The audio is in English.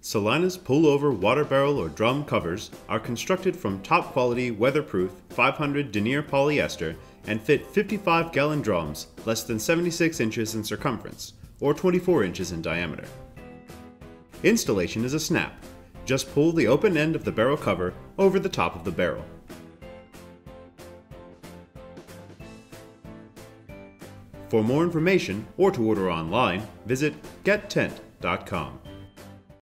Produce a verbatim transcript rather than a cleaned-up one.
Celina's pull-over water barrel or drum covers are constructed from top-quality weatherproof five hundred Denier polyester and fit fifty-five gallon drums less than seventy-six inches in circumference, or twenty-four inches in diameter. Installation is a snap. Just pull the open end of the barrel cover over the top of the barrel. For more information or to order online, visit get tent dot com.